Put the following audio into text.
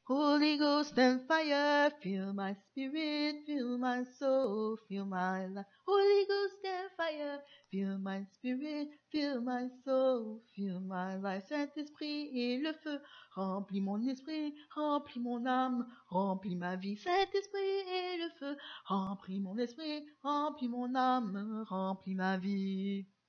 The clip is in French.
Holy Ghost and fire, fill my spirit, fill my soul, fill my life. Holy Ghost and fire, fill my spirit, fill my soul, fill my life. Saint-Esprit et le feu, remplis mon esprit, remplis mon âme, remplis ma vie. Saint-Esprit et le feu, remplis mon esprit, remplis mon âme, remplis ma vie.